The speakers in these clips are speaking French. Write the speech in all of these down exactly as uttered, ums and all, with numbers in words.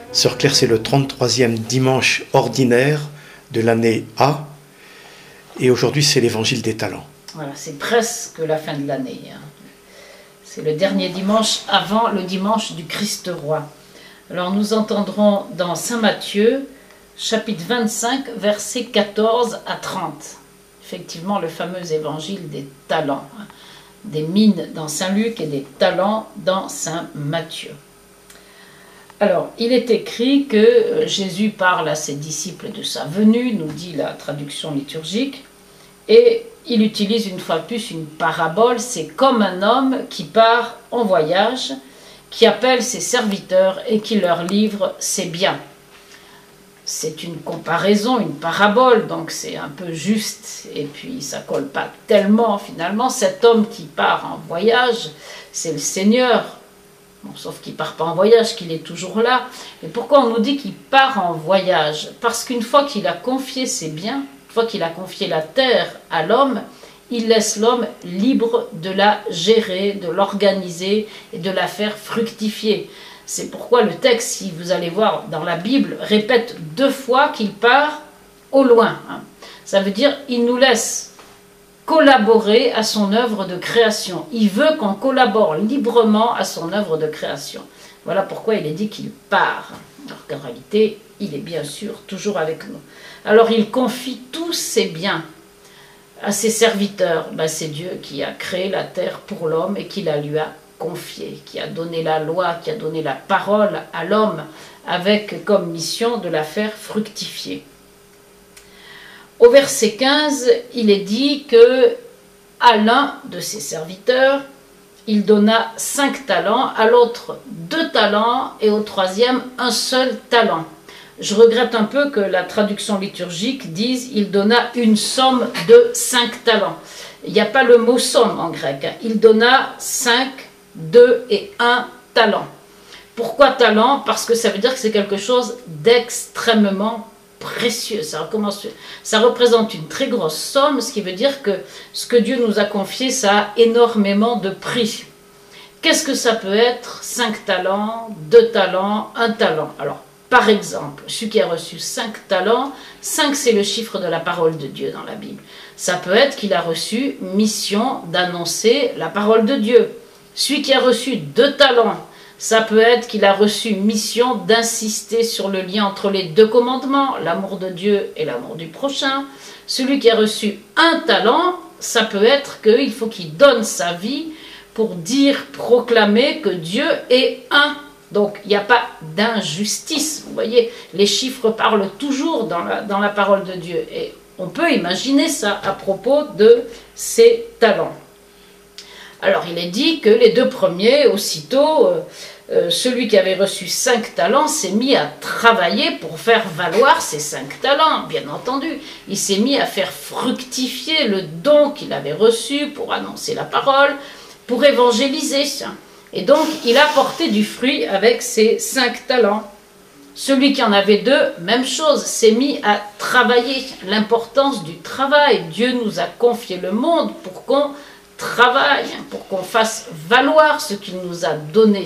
Sœur Claire, c'est le trente-troisième dimanche ordinaire de l'année A. Et aujourd'hui, c'est l'évangile des talents. Voilà, c'est presque la fin de l'année. Hein. C'est le dernier dimanche avant le dimanche du Christ roi. Alors nous entendrons dans Saint Matthieu, chapitre vingt-cinq, versets quatorze à trente. Effectivement, le fameux évangile des talents. Hein. Des mines dans Saint Luc et des talents dans Saint Matthieu. Alors, il est écrit que Jésus parle à ses disciples de sa venue, nous dit la traduction liturgique, et il utilise une fois de plus une parabole. C'est comme un homme qui part en voyage, qui appelle ses serviteurs et qui leur livre ses biens. C'est une comparaison, une parabole, donc c'est un peu juste, et puis ça colle pas tellement finalement. Cet homme qui part en voyage, c'est le Seigneur, bon, sauf qu'il ne part pas en voyage, qu'il est toujours là. Et pourquoi on nous dit qu'il part en voyage? Parce qu'une fois qu'il a confié ses biens, une fois qu'il a confié la terre à l'homme, il laisse l'homme libre de la gérer, de l'organiser et de la faire fructifier. C'est pourquoi le texte, si vous allez voir dans la Bible, répète deux fois qu'il part au loin. Hein. Ça veut dire qu'il nous laisse collaborer à son œuvre de création. Il veut qu'on collabore librement à son œuvre de création. Voilà pourquoi il est dit qu'il part. Alors qu'en réalité, il est bien sûr toujours avec nous. Alors il confie tous ses biens à ses serviteurs. Ben, c'est Dieu qui a créé la terre pour l'homme et qui la lui a confiée, qui a donné la loi, qui a donné la parole à l'homme avec comme mission de la faire fructifier. Au verset quinze, il est dit que à l'un de ses serviteurs, il donna cinq talents, à l'autre deux talents et au troisième un seul talent. Je regrette un peu que la traduction liturgique dise « il donna une somme de cinq talents ». Il n'y a pas le mot « somme » en grec. Hein. Il donna cinq, deux et un talent. Pourquoi talent? Parce que ça veut dire que c'est quelque chose d'extrêmement précieux. Ça, recommence, ça représente une très grosse somme, ce qui veut dire que ce que Dieu nous a confié, ça a énormément de prix. Qu'est-ce que ça peut être? Cinq talents, deux talents, un talent. Alors, par exemple, celui qui a reçu cinq talents, cinq c'est le chiffre de la parole de Dieu dans la Bible. Ça peut être qu'il a reçu mission d'annoncer la parole de Dieu. Celui qui a reçu deux talents, ça peut être qu'il a reçu mission d'insister sur le lien entre les deux commandements, l'amour de Dieu et l'amour du prochain. Celui qui a reçu un talent, ça peut être qu'il faut qu'il donne sa vie pour dire, proclamer que Dieu est un. Donc, il n'y a pas d'injustice. Vous voyez, les chiffres parlent toujours dans la, dans la parole de Dieu. Et on peut imaginer ça à propos de ces talents. Alors, il est dit que les deux premiers, aussitôt, euh, euh, celui qui avait reçu cinq talents s'est mis à travailler pour faire valoir ses cinq talents, bien entendu. Il s'est mis à faire fructifier le don qu'il avait reçu pour annoncer la parole, pour évangéliser. Et donc, il a porté du fruit avec ses cinq talents. Celui qui en avait deux, même chose, s'est mis à travailler. L'importance du travail. Dieu nous a confié le monde pour qu'on travaille, pour qu'on fasse valoir ce qu'il nous a donné.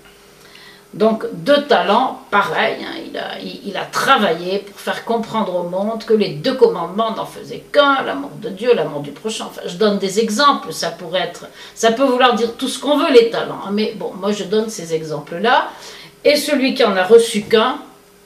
Donc, deux talents, pareil, hein, il, a, il, il a travaillé pour faire comprendre au monde que les deux commandements n'en faisaient qu'un, l'amour de Dieu, l'amour du prochain. Enfin, je donne des exemples, ça pourrait être, ça peut vouloir dire tout ce qu'on veut, les talents, hein, mais bon, moi je donne ces exemples-là. Et celui qui en a reçu qu'un,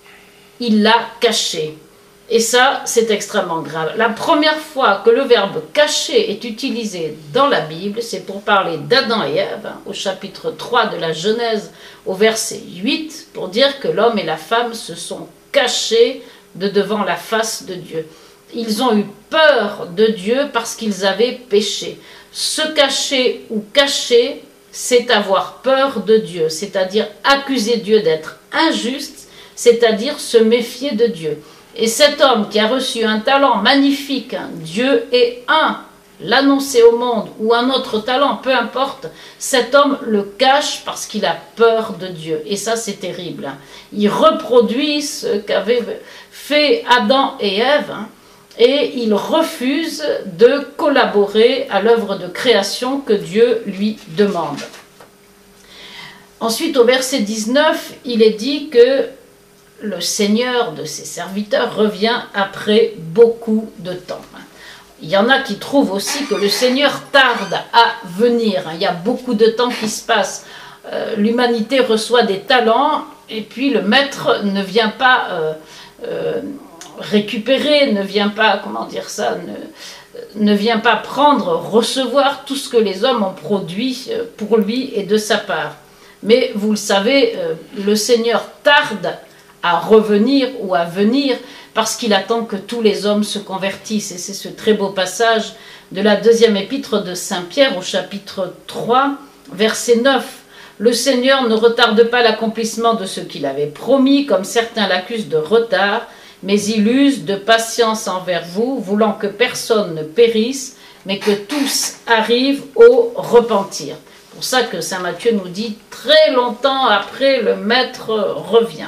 il l'a caché. Et ça, c'est extrêmement grave. La première fois que le verbe « cacher » est utilisé dans la Bible, c'est pour parler d'Adam et Ève, hein, au chapitre trois de la Genèse, au verset huit, pour dire que l'homme et la femme se sont cachés de devant la face de Dieu. Ils ont eu peur de Dieu parce qu'ils avaient péché. Se cacher ou cacher, c'est avoir peur de Dieu, c'est-à-dire accuser Dieu d'être injuste, c'est-à-dire se méfier de Dieu. Et cet homme qui a reçu un talent magnifique, hein, Dieu est un, l'annoncer au monde, ou un autre talent, peu importe, cet homme le cache parce qu'il a peur de Dieu. Et ça, c'est terrible. Hein. Il reproduit ce qu'avaient fait Adam et Ève, hein, et il refuse de collaborer à l'œuvre de création que Dieu lui demande. Ensuite, au verset dix-neuf, il est dit que le Seigneur de ses serviteurs revient après beaucoup de temps. Il y en a qui trouvent aussi que le Seigneur tarde à venir. Il y a beaucoup de temps qui se passe. Euh, l'humanité reçoit des talents et puis le maître ne vient pas euh, euh, récupérer, ne vient pas, comment dire ça, ne, ne vient pas prendre, recevoir tout ce que les hommes ont produit pour lui et de sa part. Mais vous le savez, euh, le Seigneur tarde à revenir ou à venir parce qu'il attend que tous les hommes se convertissent. Et c'est ce très beau passage de la deuxième épître de Saint Pierre au chapitre trois, verset neuf. Le Seigneur ne retarde pas l'accomplissement de ce qu'il avait promis, comme certains l'accusent de retard, mais il use de patience envers vous, voulant que personne ne périsse, mais que tous arrivent au repentir. C'est pour ça que saint Matthieu nous dit, très longtemps après, le Maître revient.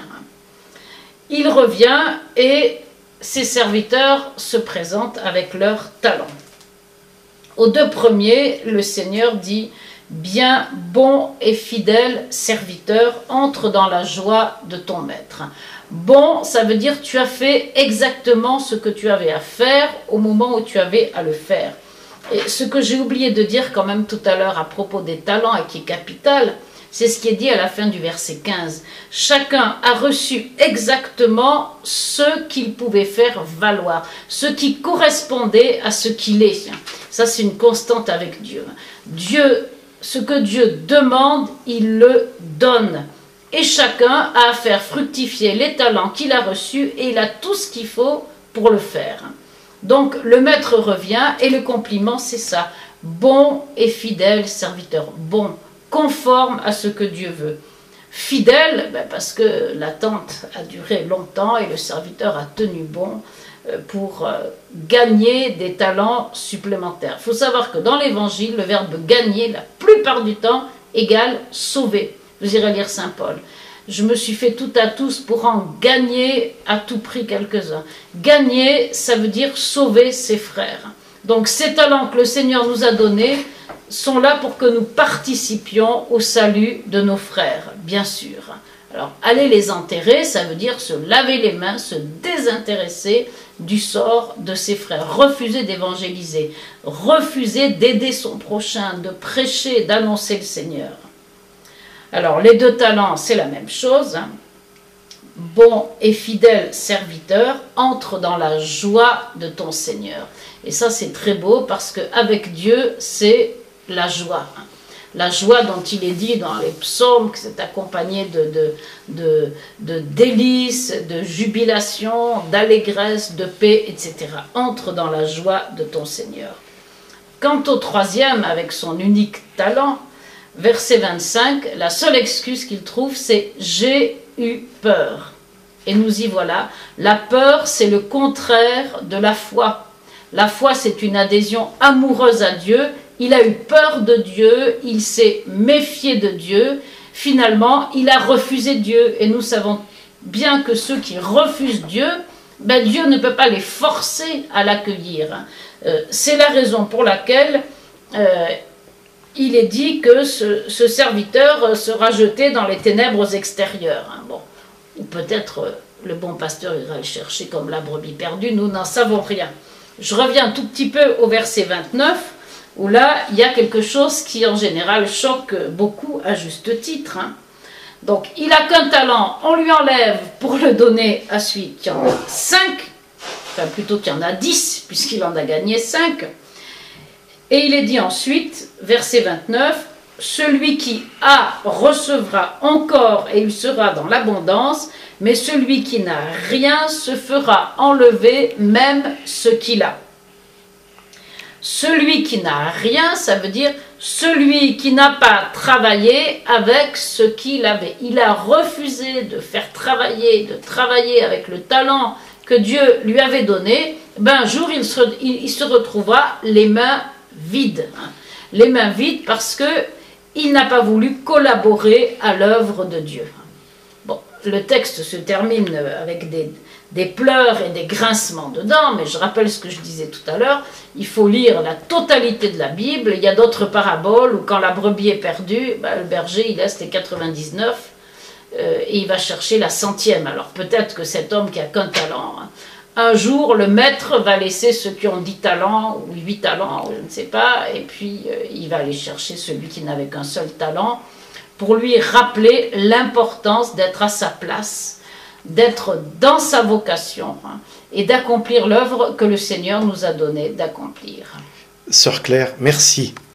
Il revient et ses serviteurs se présentent avec leurs talents. Aux deux premiers, le Seigneur dit « Bien, bon et fidèle serviteur, entre dans la joie de ton maître. » Bon, ça veut dire tu as fait exactement ce que tu avais à faire au moment où tu avais à le faire. Et ce que j'ai oublié de dire quand même tout à l'heure à propos des talents et qui est capital, c'est ce qui est dit à la fin du verset quinze. Chacun a reçu exactement ce qu'il pouvait faire valoir, ce qui correspondait à ce qu'il est. Ça, c'est une constante avec Dieu. Dieu, ce que Dieu demande, il le donne. Et chacun a à faire fructifier les talents qu'il a reçus et il a tout ce qu'il faut pour le faire. Donc, le maître revient et le compliment, c'est ça. Bon et fidèle serviteur. Bon, conforme à ce que Dieu veut. Fidèle, ben parce que l'attente a duré longtemps et le serviteur a tenu bon pour gagner des talents supplémentaires. Il faut savoir que dans l'évangile, le verbe gagner, la plupart du temps, égale sauver. Vous irez lire saint Paul. Je me suis fait tout à tous pour en gagner à tout prix quelques-uns. Gagner, ça veut dire sauver ses frères. Donc ces talents que le Seigneur nous a donnés sont là pour que nous participions au salut de nos frères, bien sûr. Alors, aller les enterrer, ça veut dire se laver les mains, se désintéresser du sort de ses frères, refuser d'évangéliser, refuser d'aider son prochain, de prêcher, d'annoncer le Seigneur. Alors, les deux talents, c'est la même chose. Hein. Bon et fidèle serviteur, entre dans la joie de ton Seigneur. Et ça, c'est très beau parce qu'avec Dieu, c'est la joie. La joie dont il est dit dans les psaumes, que c'est accompagné de, de, de, de délices, de jubilation, d'allégresse, de paix, et cetera. Entre dans la joie de ton Seigneur. Quant au troisième, avec son unique talent, verset vingt-cinq, la seule excuse qu'il trouve, c'est « j'ai eu peur ». Et nous y voilà. La peur, c'est le contraire de la foi. La foi, c'est une adhésion amoureuse à Dieu. Il a eu peur de Dieu, il s'est méfié de Dieu. Finalement, il a refusé Dieu. Et nous savons bien que ceux qui refusent Dieu, ben Dieu ne peut pas les forcer à l'accueillir. Euh, c'est la raison pour laquelle euh, il est dit que ce, ce serviteur sera jeté dans les ténèbres extérieures. Bon, ou peut-être euh, le bon pasteur ira le chercher comme la brebis perdue, nous n'en savons rien. Je reviens un tout petit peu au verset vingt-neuf, où là, il y a quelque chose qui, en général, choque beaucoup à juste titre. Hein. Donc, il n'a qu'un talent, on lui enlève pour le donner à celui qui en a cinq, enfin plutôt qu'il y en a dix, puisqu'il en a gagné cinq. Et il est dit ensuite, verset vingt-neuf, « Celui qui a recevra encore et il sera dans l'abondance, mais celui qui n'a rien se fera enlever même ce qu'il a. » Celui qui n'a rien, ça veut dire celui qui n'a pas travaillé avec ce qu'il avait. Il a refusé de faire travailler, de travailler avec le talent que Dieu lui avait donné. Ben, un jour, il se, il, il se retrouvera les mains vides. Hein. Les mains vides parce qu'il n'a pas voulu collaborer à l'œuvre de Dieu. Bon, le texte se termine avec des... des pleurs et des grincements dedans, mais je rappelle ce que je disais tout à l'heure, il faut lire la totalité de la Bible. Il y a d'autres paraboles où quand la brebis est perdue, ben, le berger il laisse les quatre-vingt-dix-neuf euh, et il va chercher la centième. Alors peut-être que cet homme qui a qu'un talent, hein, un jour le maître va laisser ceux qui ont dix talents ou huit talents, je ne sais pas, et puis euh, il va aller chercher celui qui n'avait qu'un seul talent pour lui rappeler l'importance d'être à sa place, d'être dans sa vocation, hein, et d'accomplir l'œuvre que le Seigneur nous a donné d'accomplir. Sœur Claire, merci.